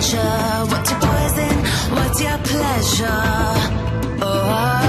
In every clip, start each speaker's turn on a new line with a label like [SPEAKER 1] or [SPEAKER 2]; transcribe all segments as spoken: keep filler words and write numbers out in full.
[SPEAKER 1] treasure? What's your poison? What's your pleasure? Oh.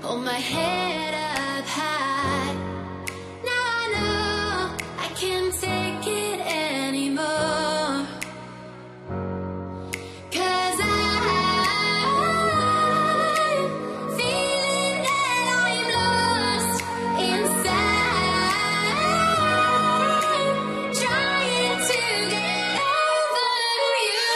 [SPEAKER 1] hold my head up high. Now I know I can't take it anymore. 'Cause I'm feeling that I'm lost inside, trying to get over you.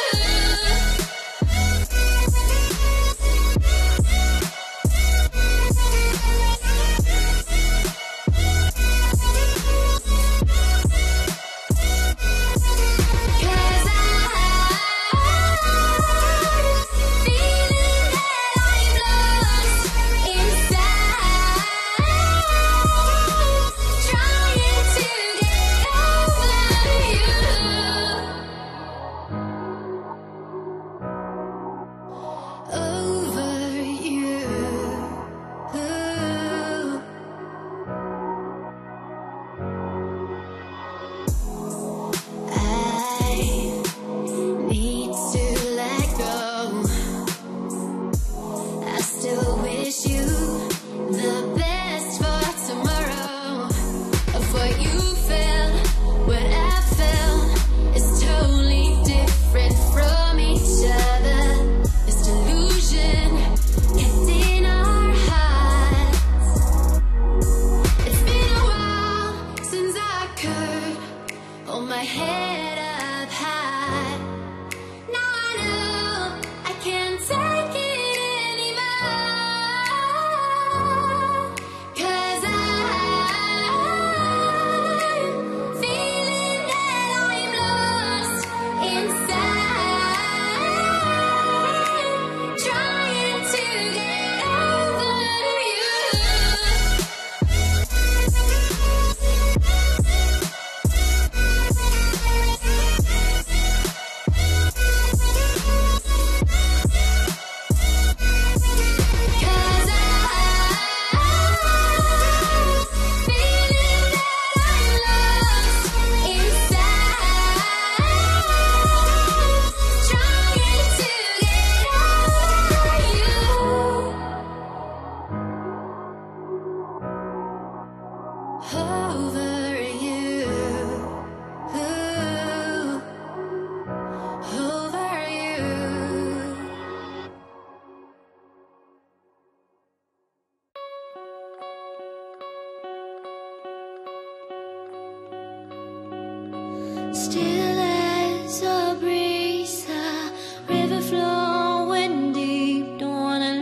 [SPEAKER 1] Still as a breeze, a river flowing deep. Don't wanna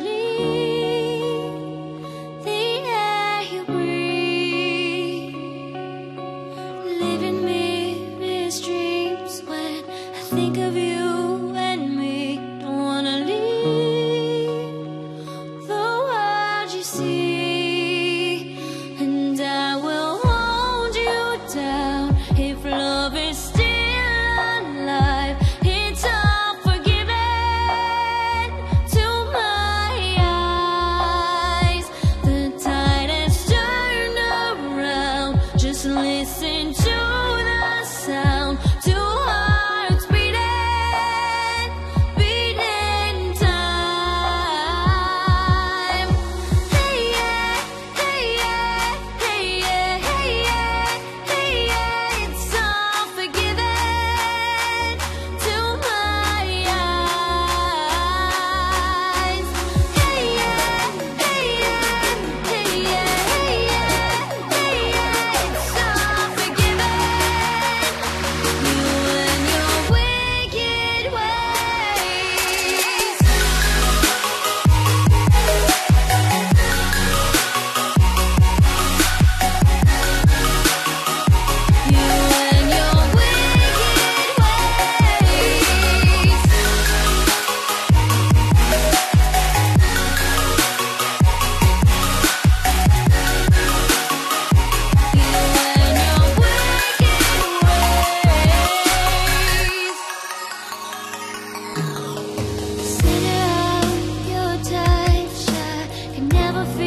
[SPEAKER 1] leave the air you breathe. Living me dreams when I think of you and me. Don't wanna leave the world you see, and I will hold you down if love is still alive. It's all forgiven to my eyes. The tide has turned around. Just listen to the sound. Two hearts beating, beating time. Hey yeah, hey yeah, hey yeah, hey yeah, hey yeah. It's all forgiven to my eyes. Hey yeah, hey yeah, hey yeah, hey yeah, hey yeah. It's all forgiven. You and your wicked ways. You and your wicked ways. You and your wicked ways. Center of your touch, I can never feel